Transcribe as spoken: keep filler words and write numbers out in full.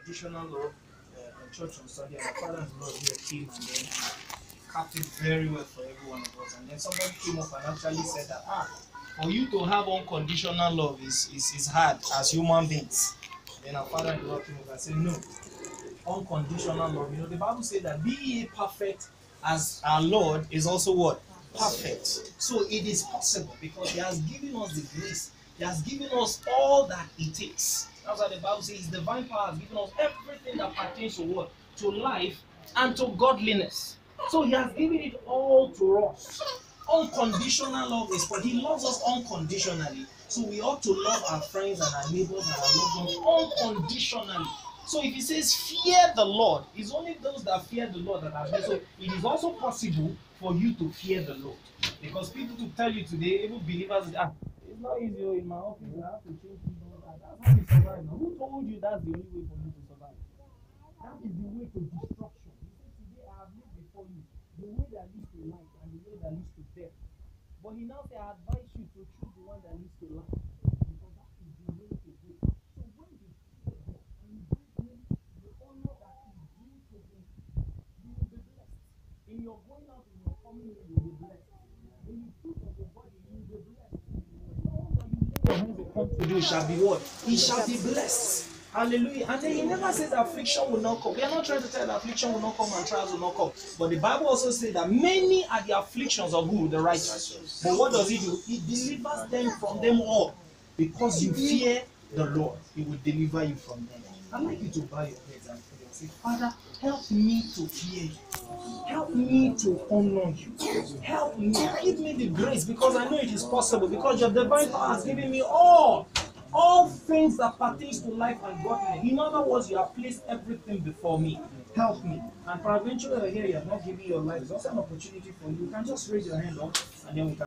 unconditional love uh, in church on Sunday, and my father and the Lord here came and then capped it very well for every one of us. And then somebody came up and actually said that, ah, for you to have unconditional love is, is, is hard as human beings. Then our father and the Lord came up and said, no, unconditional love. You know, the Bible says that be ye perfect as our Lord is also what? Perfect. So it is possible because He has given us the grace. He has given us all that it takes. That's why the Bible says His divine power has given us everything that pertains to what? To life and to godliness. So He has given it all to us. Unconditional love is for He loves us unconditionally. So we ought to love our friends and our neighbors and our loved ones unconditionally. So if He says fear the Lord, it's only those that fear the Lord that are there. So it is also possible for you to fear the Lord. Because people to tell you today, even believers, ah, it's not easy in my office, I have to change things. That's how you survive. Now, who told you that's the only way for you to survive? That is the way to destruction. He said today I have laid before you the way that leads to life and the way that leads to death. But He now said, I advise you to choose the one that leads to life. Because that is the way to go. So when you fear God and you give Him the honor that is due to Him, you will be blessed. In your going out and your coming in, you will be blessed. When you fruit of your body, you will be blessed. All that you lay your hands upon to do shall be what? He shall be blessed. Hallelujah. And then He never says that affliction will not come. We are not trying to tell that affliction will not come and trials will not come. But the Bible also says that many are the afflictions of who? The righteous. But what does He do? He delivers them from them all. Because you fear the Lord, He will deliver you from them. I'd like you to bow your heads and pray and say, Father, help me to fear you. Help me to honor you. Help me. Give me the grace because I know it is possible. Because your divine power has given me all. All things that pertains to life and godliness. In other words, you have placed everything before me. Help me. And peradventure, here you have not given your life. It's also an opportunity for you. You can just raise your hand up and then we can.